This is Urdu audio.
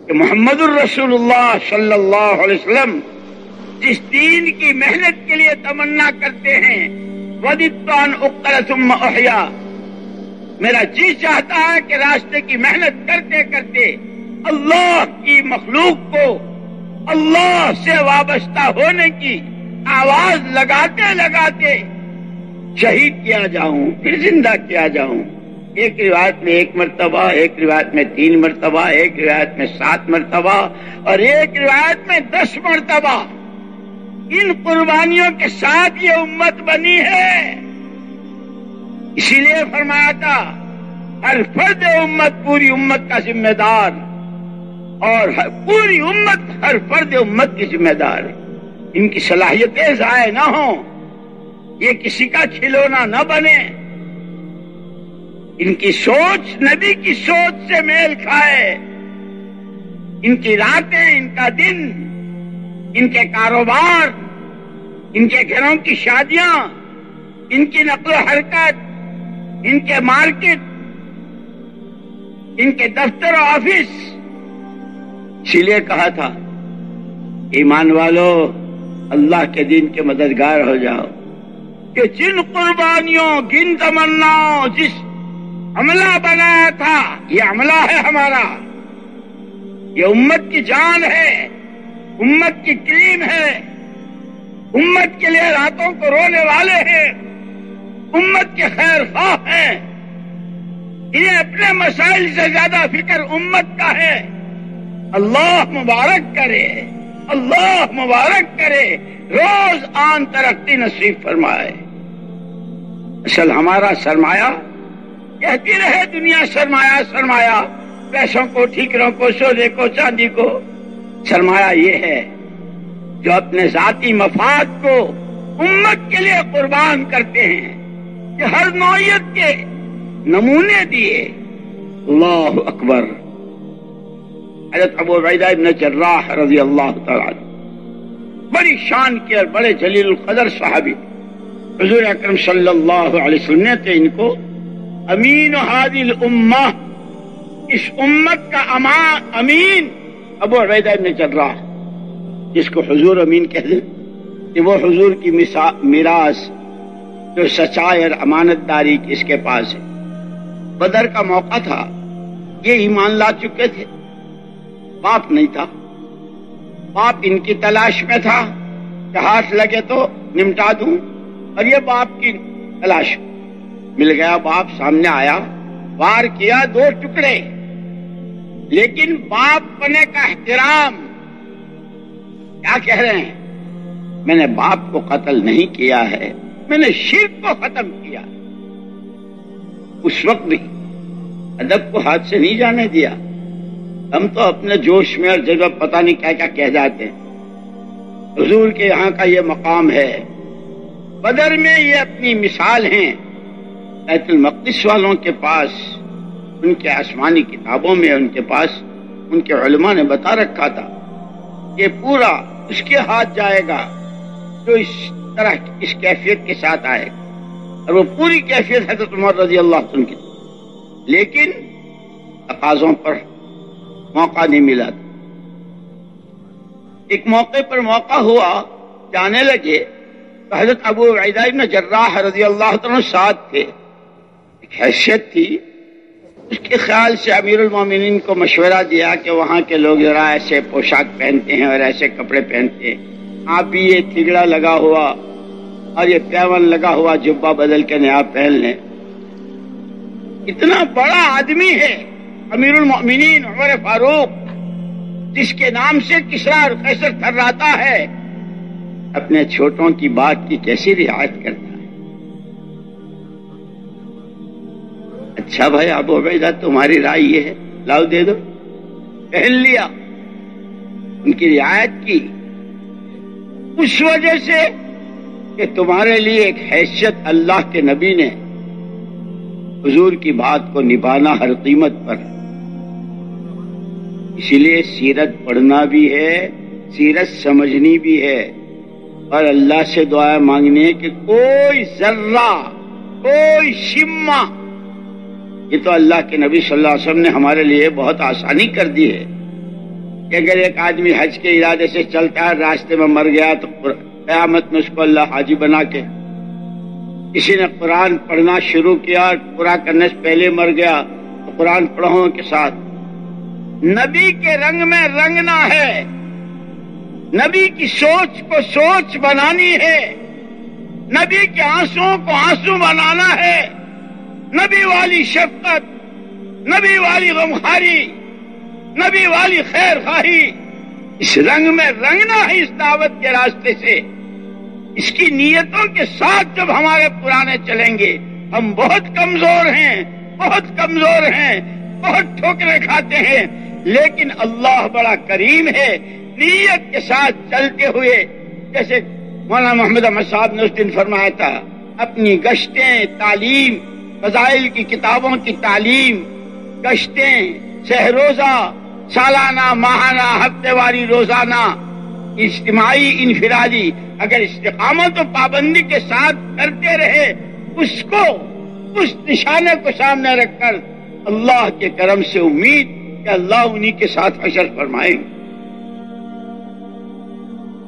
کہ محمد الرسول اللہ صلی اللہ علیہ وسلم جس دین کی محنت کے لیے تمنا کرتے ہیں، وَدِدْتُ أَنْ أُقْتَلَ ثُمَّ أُحْيَا، میرا جی چاہتا ہے کہ راستے کی محنت کرتے کرتے اللہ کی مخلوق کو اللہ سے وابستہ ہونے کی آواز لگاتے لگاتے شہید کیا جاؤں، پھر زندہ کیا جاؤں۔ ایک روایت میں 1 مرتبہ، ایک روایت میں 3 مرتبہ، ایک روایت میں 7 مرتبہ اور ایک روایت میں 10 مرتبہ۔ ان قربانیوں کے ساتھ یہ امت بنی ہے، اسی لیے فرمایا تھا ہر فرد امت پوری امت کا ذمہ دار، اور پوری امت ہر فرد امت کی ذمہ دار ہے۔ ان کی صلاحیتیں ضائع نہ ہوں، یہ کسی کا کھلونا نہ بنے، ان کی سوچ نبی کی سوچ سے میل کھائے، ان کی راتیں، ان کا دن، ان کے کاروبار، ان کے گھروں کی شادیاں، ان کی نقل و حرکت، ان کے مارکیٹ، ان کے دفتر و آفس۔ اسی لیے کہا تھا ایمان والو اللہ کے دین کے مددگار ہو جاؤ، کہ جن قربانیوں، جن تمناؤں، جس عملہ بنایا تھا، یہ عملہ ہے ہمارا، یہ امت کی جان ہے، امت کی کریم ہے، امت کے لیے راتوں کو رونے والے ہیں، امت کے خیر خواہ ہیں، انہیں اپنے مسائل سے زیادہ فکر امت کا ہے۔ اللہ مبارک کرے، اللہ مبارک کرے، روز آن ترقی نصیب فرمائے۔ اصل ہمارا سرمایہ، کہتی رہے دنیا سرمایہ سرمایہ، پیسوں کو، ٹھیکروں کو، سونے کو، چاندی کو، سرمایہ یہ ہے جو اپنے ذاتی مفاد کو امت کے لیے قربان کرتے ہیں، کہ ہر نوعیت کے نمونے دیے۔ اللہ اکبر۔ حضرت ابو عبیدہ ابن جراح رضی اللہ تعالیٰ عنہ بڑی شان کے اور بڑے جلیل القدر صحابی، حضور اکرم صلی اللہ علیہ وسلم نے ان کو امین ہذی الامہ، اس امت کا امین ابو عبیدہ ابن جراح، جس کو حضور امین کہتے ہیں، کہ وہ حضور کی میراث جو سچائی اور امانت داری کی اس کے پاس ہے۔ بدر کا موقع تھا، یہ ایمان لا چکے تھے، باپ نہیں تھا، باپ ان کی تلاش میں تھا کہ ہاتھ لگے تو نمٹا دوں، اور یہ باپ کی تلاش مل گیا، باپ سامنے آیا، وار کیا 2 ٹکڑے، لیکن باپ بنے کا احترام، کیا کہہ رہے ہیں؟ میں نے باپ کو قتل نہیں کیا ہے، میں نے شرک کو ختم کیا۔ اس وقت بھی ادب کو ہاتھ سے نہیں جانے دیا۔ ہم تو اپنے جوش میں اور جذبہ پتہ نہیں کیا کیا کہہ جاتے ہیں۔ حضور کے یہاں کا یہ مقام ہے، بدر میں یہ اپنی مثال ہیں۔ بیت المقدس والوں کے پاس، ان کے آسمانی کتابوں میں، ان کے پاس ان کے علماء نے بتا رکھا تھا کہ پورا اس کے ہاتھ جائے گا جو اس طرح اس کیفیت کے ساتھ آئے گا، اور وہ پوری کیفیت حضرت عمر رضی اللہ عنہ کی، لیکن تقاضوں پر موقع نہیں ملا تھا۔ ایک موقع پر موقع ہوا، جانے لگے تو حضرت ابو عبیدہ بن جراح رضی اللہ عنہ ساتھ تھے۔ ایک حیثیت تھی، اس کے خیال سے امیر المومنین کو مشورہ دیا کہ وہاں کے لوگ ذرا ایسے پوشاک پہنتے ہیں اور ایسے کپڑے پہنتے ہیں، آپ بھی یہ تھگڑا لگا ہوا اور یہ پیون لگا ہوا جبہ بدل کے نیا پہن لیں۔ اتنا بڑا آدمی ہے امیر المومنین عمر فاروق، جس کے نام سے کسریٰ اور قیصر تھراتا ہے، اپنے چھوٹوں کی بات کی کیسی رعایت کرتا ہے۔ اچھا بھائی ابو عبیدہ تمہاری رائے یہ ہے، لاؤ دے دو، پہن لیا، ان کی رعایت کی، اس وجہ سے کہ تمہارے لیے ایک حیثیت اللہ کے نبی نے حضور کی بات کو نبھانا ہر قیمت پر۔ اسی لیے سیرت پڑھنا بھی ہے، سیرت سمجھنی بھی ہے، اور اللہ سے دعا مانگنے کہ کوئی ذرہ، کوئی شمہ، یہ تو اللہ کے نبی صلی اللہ علیہ وسلم نے ہمارے لیے بہت آسانی کر دی ہے کہ اگر ایک آدمی حج کے ارادے سے چلتا ہے راستے میں مر گیا تو قیامت میں اس کو اللہ حاجی بنا کے، کسی نے قرآن پڑھنا شروع کیا اور پورا کرنے سے پہلے مر گیا تو قرآن پڑھوں کے ساتھ نبی کے رنگ میں رنگنا ہے، نبی کی سوچ کو سوچ بنانی ہے، نبی کے آنسوؤں کو آنسو بنانا ہے، نبی والی شفقت، نبی والی غمخواری، نبی والی خیر خواہی، اس رنگ میں رنگنا ہے اس دعوت کے راستے سے۔ اس کی نیتوں کے ساتھ جب ہمارے پرانے چلیں گے، ہم بہت کمزور ہیں، بہت کمزور ہیں، بہت ٹھوکریں کھاتے ہیں، لیکن اللہ بڑا کریم ہے، نیت کے ساتھ چلتے ہوئے، جیسے مولانا محمد احمد صاحب نے اس دن فرمایا تھا، اپنی گشتیں، تعلیم، فضائل کی کتابوں کی تعلیم، گشتیں، سہروزہ، سالانہ، ماہانہ، ہفتے واری، روزانہ، اجتماعی، انفرادی، اگر استقامت و پابندی کے ساتھ کرتے رہے، اس نشانے کو سامنے رکھ کر اللہ کے کرم سے امید کہ اللہ انہی کے ساتھ حشر فرمائیں گے۔